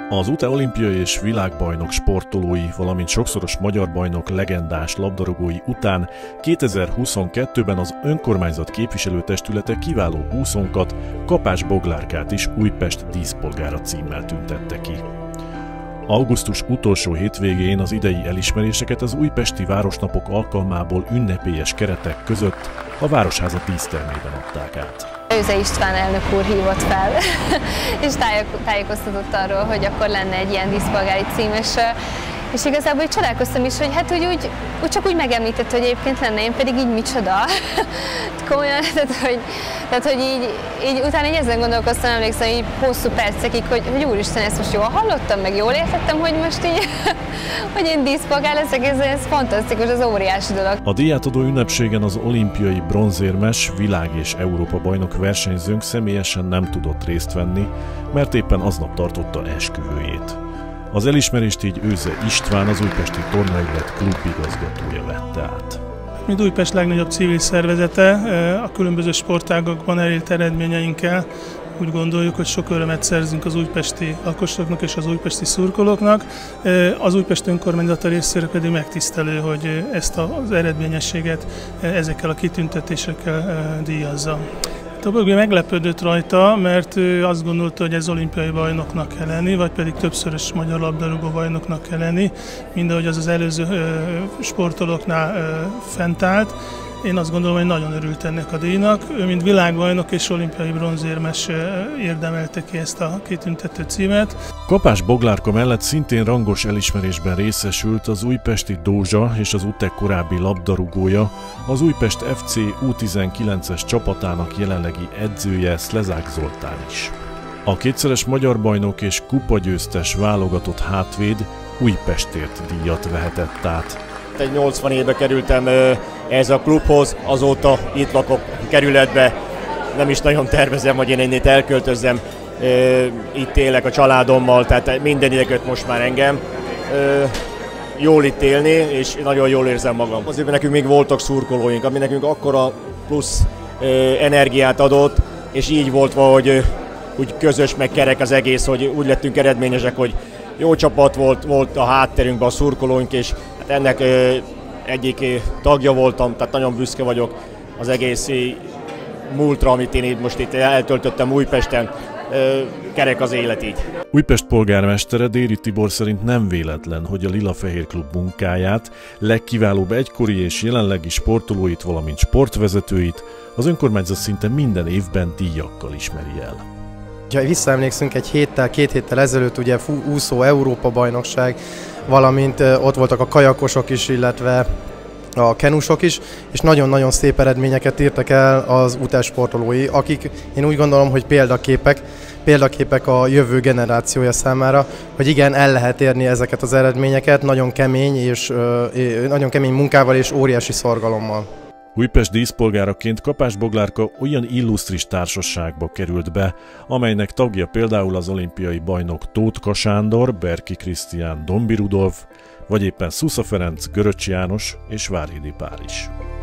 Az UTE olimpiai és világbajnok sportolói, valamint sokszoros magyar bajnok legendás labdarúgói után 2022-ben az önkormányzat képviselőtestülete kiváló úszónkat, Kapás Boglárkát is Újpest díszpolgára címmel tüntette ki. Augusztus utolsó hétvégén az idei elismeréseket az újpesti városnapok alkalmából ünnepélyes keretek között a Városháza dísztermében adták át. Őze István elnök úr hívott fel, és tájékoztatott arról, hogy akkor lenne egy ilyen díszpolgári cím, és igazából így csodálkoztam is, hogy hát úgy csak úgy megemlített, hogy egyébként lenne, én pedig így micsoda. Komolyan, tehát hogy így utána így ezen gondolkoztam, emlékszem így hosszú percekig, hogy úristen, ezt most jól hallottam, meg jól értettem, hogy most így, hogy én díszpolgár leszek, ez fantasztikus, ez óriási dolog. A díjátadó ünnepségen az olimpiai bronzérmes, világ- és Európa bajnok versenyzőnk személyesen nem tudott részt venni, mert éppen aznap tartotta esküvőjét. Az elismerést így Őze István, az Újpesti Tornaügylet klub igazgatója vette át. Mint Újpest legnagyobb civil szervezete, a különböző sportágakban elért eredményeinkkel úgy gondoljuk, hogy sok örömet szerzünk az újpesti lakosoknak és az újpesti szurkolóknak. Az Újpest önkormányzata részéről pedig megtisztelő, hogy ezt az eredményességet ezekkel a kitüntetésekkel díjazza. A Bögő meglepődött rajta, mert ő azt gondolta, hogy ez olimpiai bajnoknak kell lenni, vagy pedig többszörös magyar labdarúgó bajnoknak kell lenni, mindahogy az előző sportolóknál fent állt. Én azt gondolom, hogy nagyon örült ennek a díjnak. Ő, mint világbajnok és olimpiai bronzérmes érdemelte ki ezt a kitüntető címet. Kapás Boglárka mellett szintén rangos elismerésben részesült az újpesti Dózsa és az UTE korábbi labdarúgója, az Újpest FC U19-es csapatának jelenlegi edzője Szlezák Zoltán is. A kétszeres magyar bajnok és kupagyőztes válogatott hátvéd Újpestért díjat vehetett át. Egy 80 évbe kerültem ez a klubhoz, azóta itt lakok kerületbe, nem is nagyon tervezem, hogy én itt elköltözzem, itt élek a családommal, tehát minden ide köt most már engem. Jól itt élni, és nagyon jól érzem magam. Azért nekünk még voltak szurkolóink, ami nekünk akkora plusz energiát adott, és így volt valahogy úgy közös, meg kerek az egész, hogy úgy lettünk eredményesek, hogy jó csapat volt a hátterünkben a szurkolóink, és hát ennek egyik tagja voltam, tehát nagyon büszke vagyok az egész múltra, amit én most itt eltöltöttem Újpesten. Kerek az élet így. Újpest polgármestere Déri Tibor szerint nem véletlen, hogy a Lila-Fehér Klub munkáját, legkiválóbb egykori és jelenlegi sportolóit, valamint sportvezetőit az önkormányzat szinte minden évben díjakkal ismeri el. Ha visszaemlékszünk, két héttel ezelőtt ugye úszó Európa-bajnokság, valamint ott voltak a kajakosok is, illetve a kenusok is, és nagyon-nagyon szép eredményeket írtak el az UTE sportolói, akik én úgy gondolom, hogy példaképek a jövő generációja számára, hogy igen, el lehet érni ezeket az eredményeket nagyon kemény munkával és óriási szorgalommal. Újpest díszpolgáraként Kapás Boglárka olyan illusztris társaságba került be, amelynek tagja például az olimpiai bajnok Tóth Sándor, Berki Krisztián, Dombi Rudolf, vagy éppen Szusza Ferenc, Göröcs János és Várhidi Pál is.